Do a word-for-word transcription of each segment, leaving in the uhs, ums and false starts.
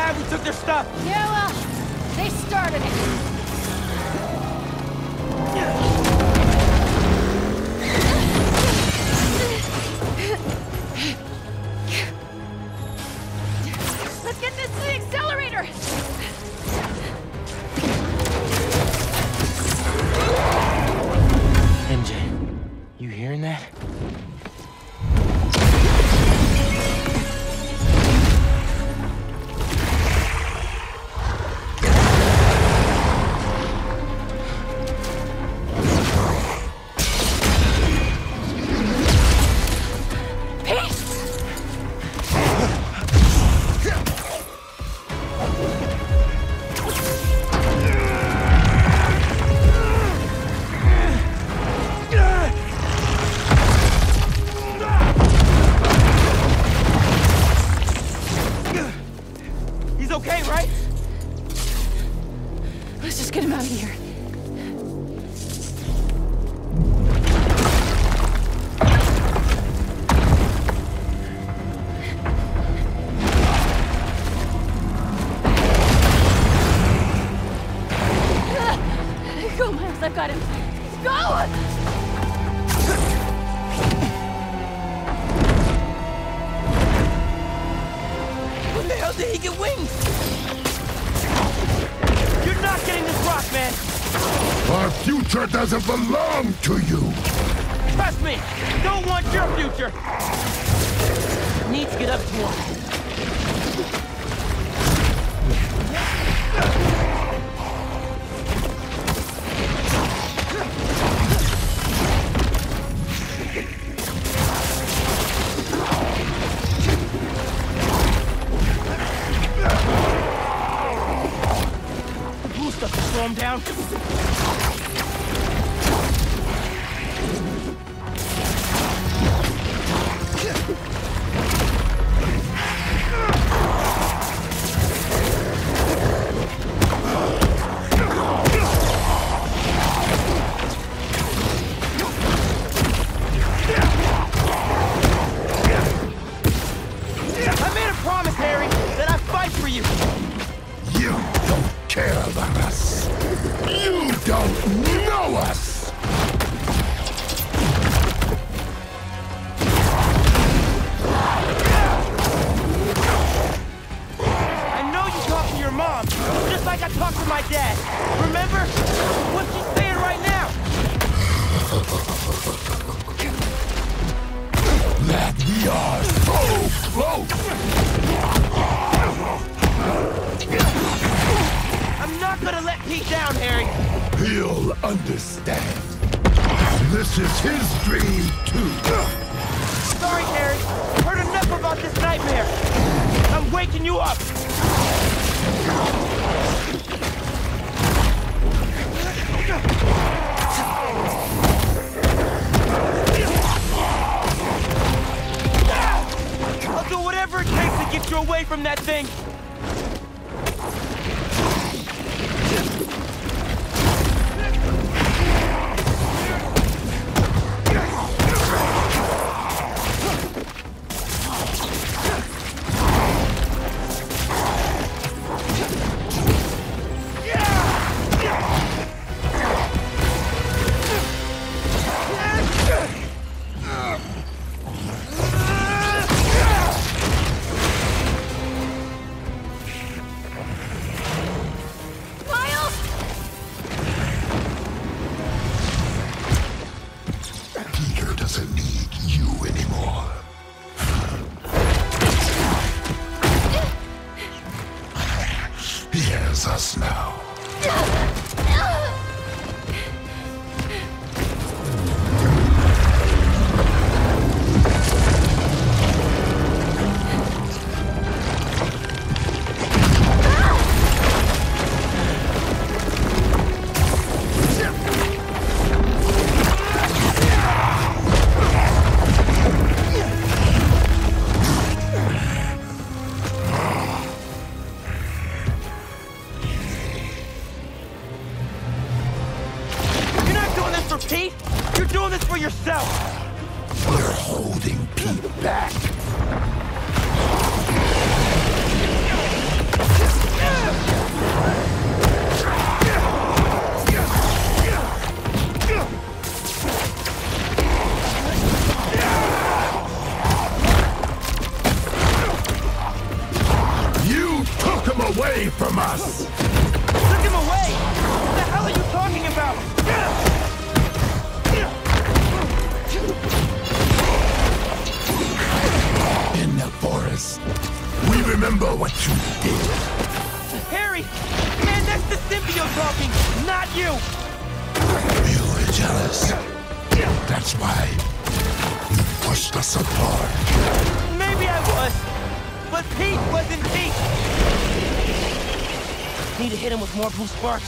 glad we took their stuff. Yeah, well, they started it. Let's get this to the accelerator! M J, you hearing that? Okay, right? Let's just get him out of here. Go, Miles, I've got him. Go! How did he get wings? You're not getting this rock, man! Our future doesn't belong to you! Trust me! Don't want your future! Need to get up to him. Slow him down. I made a promise, Harry, that I'd fight for you. You don't care about us. You don't know us! I know you talked to your mom, just like I talked to my dad. Remember? What's she saying right now? That we are so close! I'm not gonna let Pete down, Harry. He'll understand. This is his dream, too. Sorry, Harry. Heard enough about this nightmare. I'm waking you up. I'll do whatever it takes to get you away from that thing. Us now. Pete, you're doing this for yourself! We're holding Pete back. Away from us! Took him away? What the hell are you talking about? In the forest, we remember what you did. Harry! Man, that's the symbiote talking, not you! You were jealous. That's why you pushed us apart. Maybe I was, but Pete wasn't Pete! Need to hit him with more blue sparks.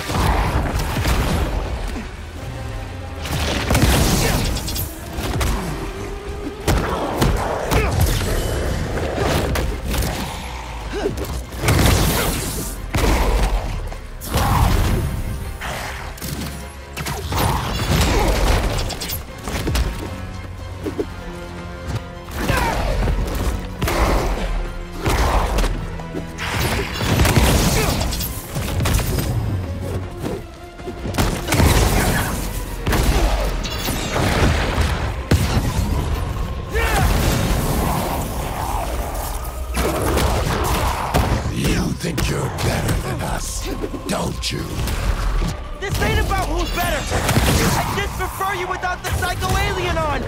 Think you're better than us, don't you? This ain't about who's better! I just prefer you without the psycho alien on!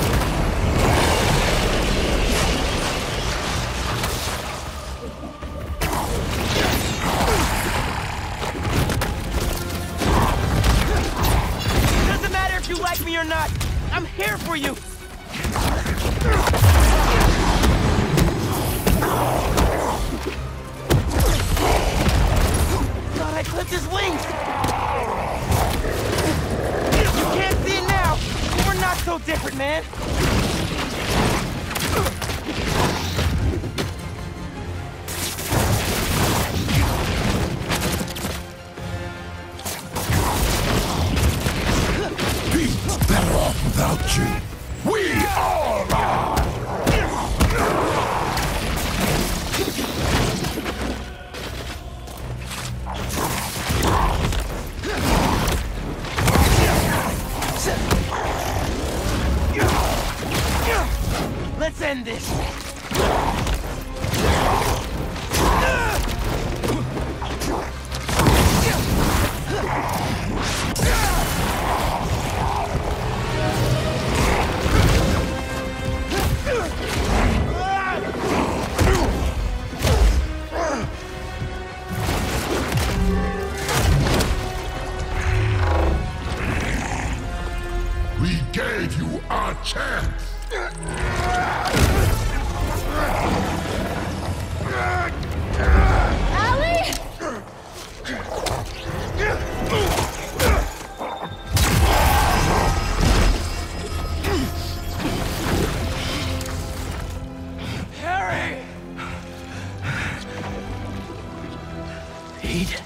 Doesn't matter if you like me or not, I'm here for you! I clipped his wings! You can't see it now! We're not so different, man! Pete's better off without you! We all are! Let's end this! We gave you our chance! Allie! Harry! Pete?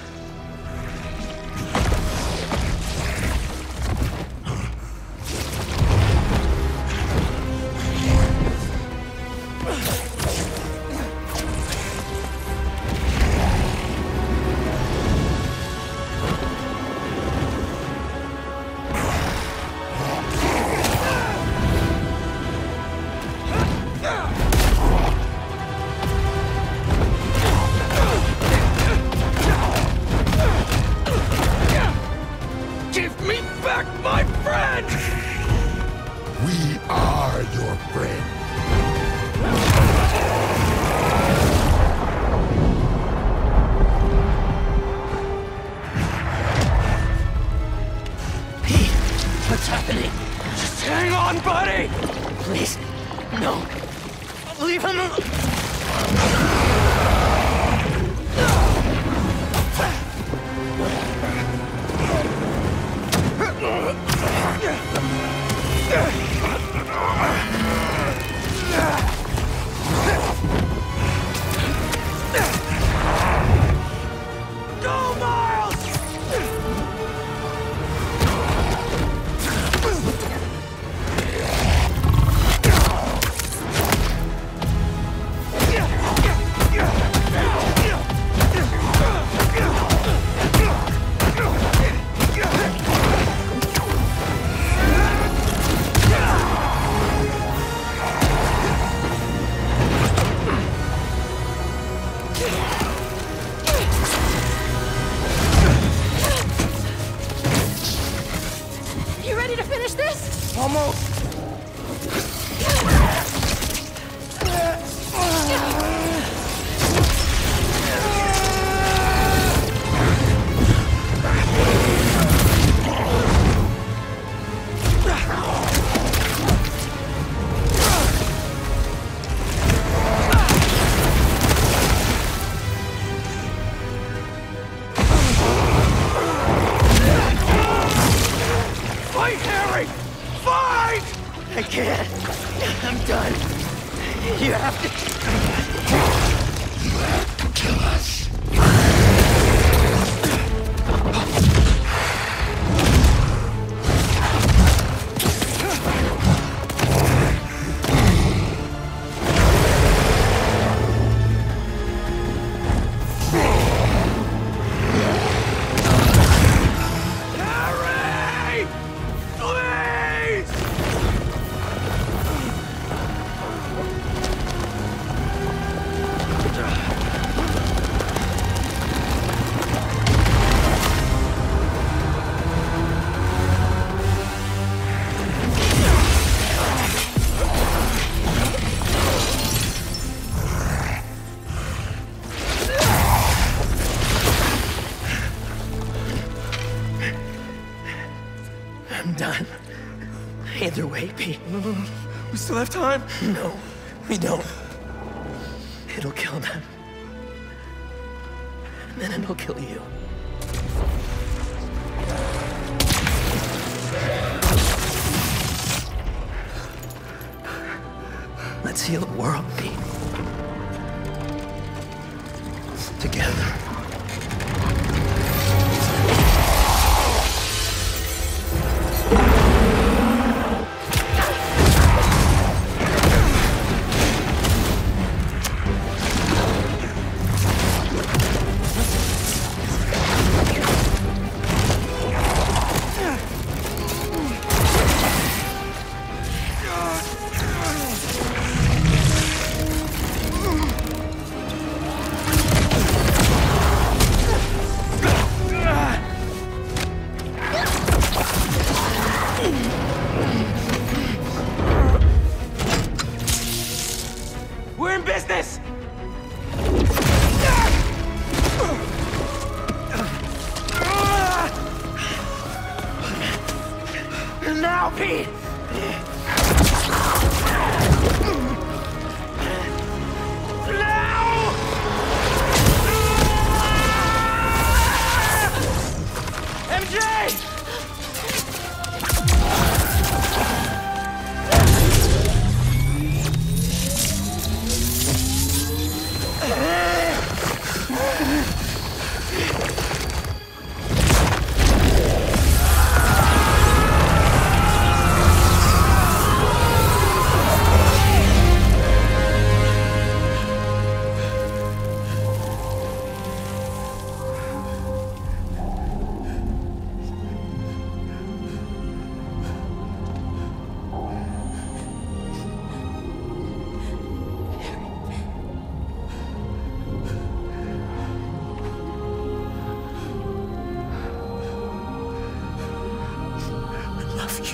Give me back my friend! We are your friend. Pete, what's happening? Just hang on, buddy! Please, no. Leave him alone. Go, Miles! ready to finish this? Almost. Fight, Harry! Fight! I can't. I'm done. You have to... You have to kill us. Harry! Please! I'm done. Either way, Pete. No, no, no. We still have time. No, we don't. It'll kill them. And then it'll kill you. Let's heal the world, Pete. Together. We're in business! Now, Pete! Now! M J! I love you.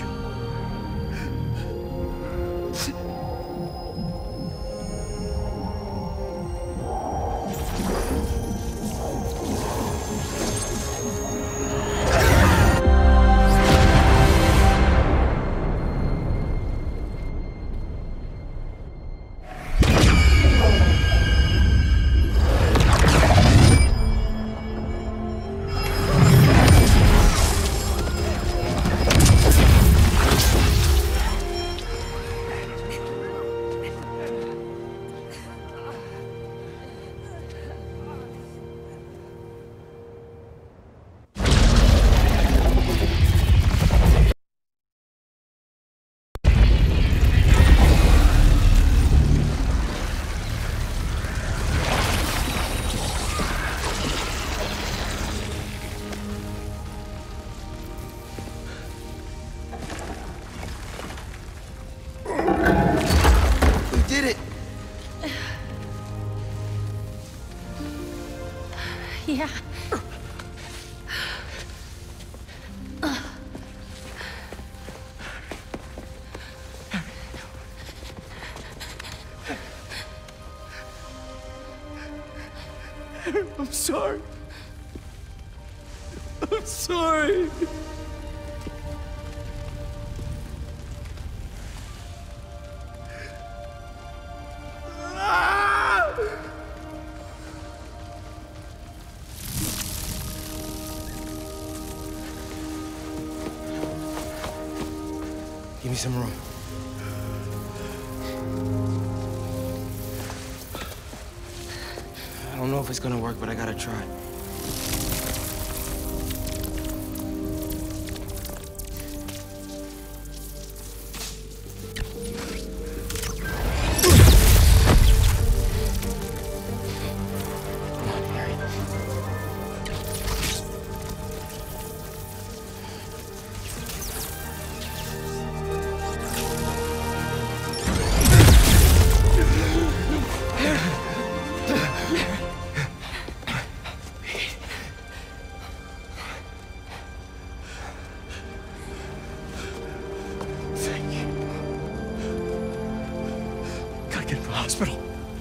We did it! Yeah. I'm sorry. I'm sorry. Give me some room. I don't know if it's gonna work, but I gotta try. Come on, Harry. Thank you. Gotta get to the hospital.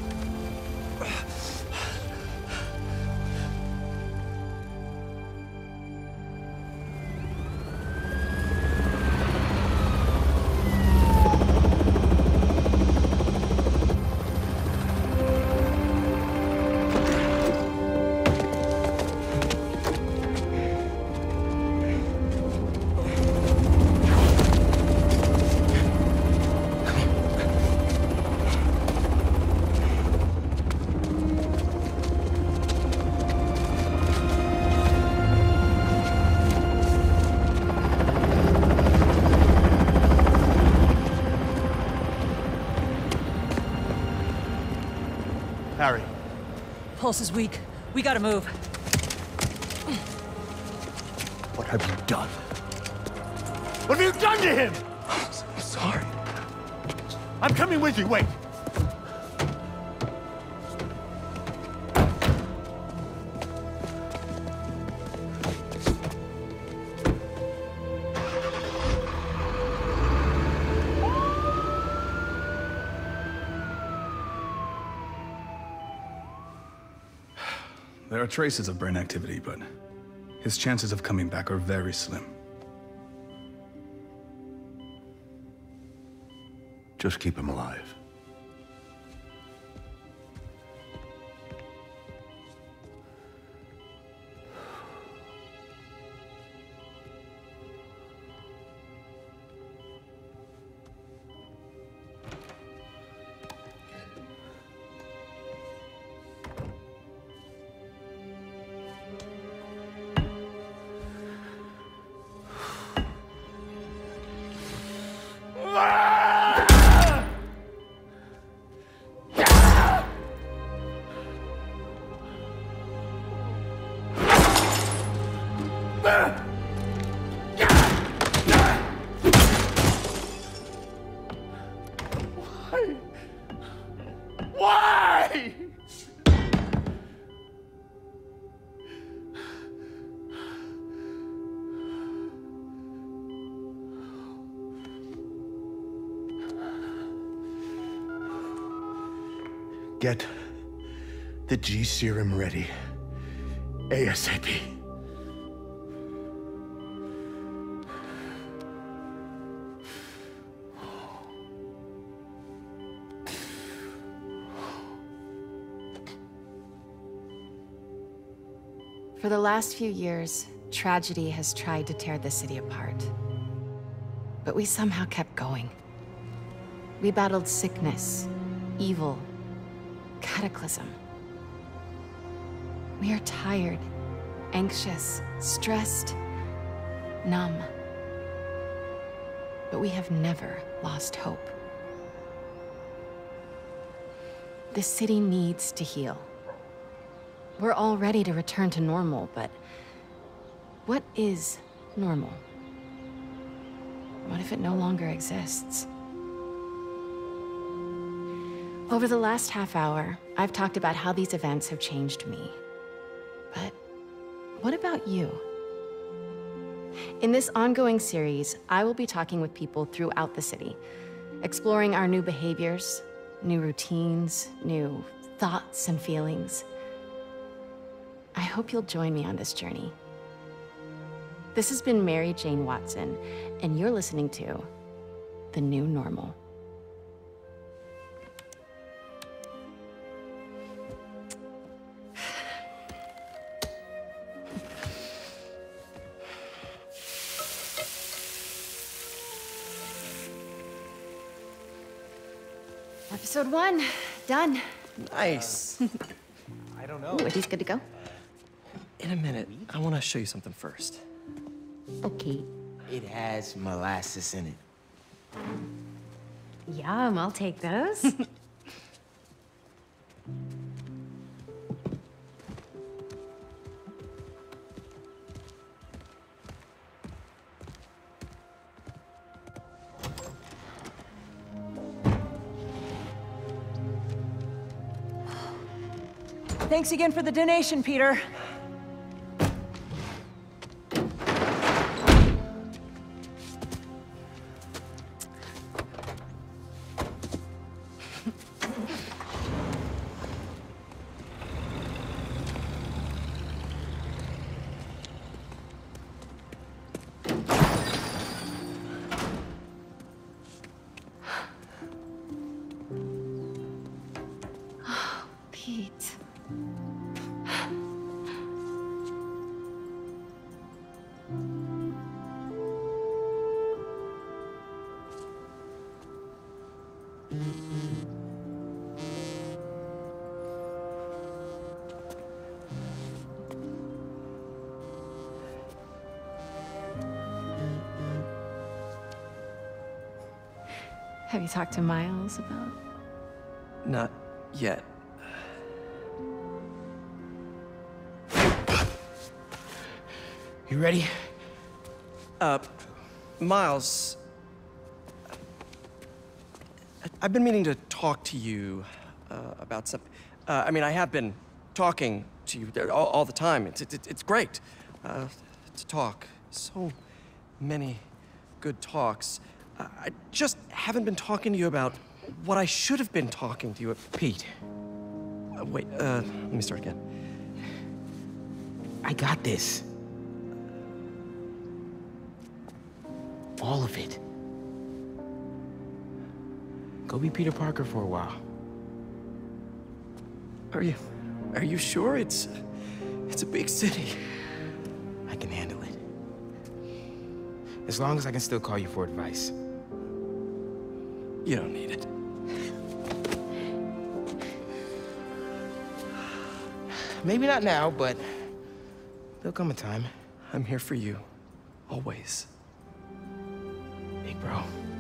Harry. Pulse is weak. We gotta move. What have you done? What have you done to him? I'm sorry. I'm coming with you, wait. There are traces of brain activity, but his chances of coming back are very slim. Just keep him alive. Why? Get the G serum ready. ASAP. For the last few years, tragedy has tried to tear the city apart. But we somehow kept going. We battled sickness, evil, cataclysm. We are tired, anxious, stressed, numb. But we have never lost hope. The city needs to heal. We're all ready to return to normal, but what is normal? What if it no longer exists? Over the last half hour, I've talked about how these events have changed me. But what about you? In this ongoing series, I will be talking with people throughout the city, exploring our new behaviors, new routines, new thoughts and feelings. I hope you'll join me on this journey. This has been Mary Jane Watson, and you're listening to The New Normal. Episode one, done. Nice. I don't know. Ooh, are these good to go? In a minute, I want to show you something first. Okay. It has molasses in it. Yum, I'll take those. Thanks again for the donation, Peter. Pete. Have you talked to Miles about... Not yet. You ready? Uh, Miles, I- I've been meaning to talk to you uh, about something. Uh, I mean, I have been talking to you there all, all the time. It's, it's, it's great uh, to talk. So many good talks. Uh, I just haven't been talking to you about what I should have been talking to you about. Pete, Uh, wait, uh, let me start again. I got this. All of it. Go be Peter Parker for a while. Are you, are you sure? It's, it's a big city. I can handle it. As long as I can still call you for advice. You don't need it. Maybe not now, but there'll come a time. I'm here for you, always. Big bro.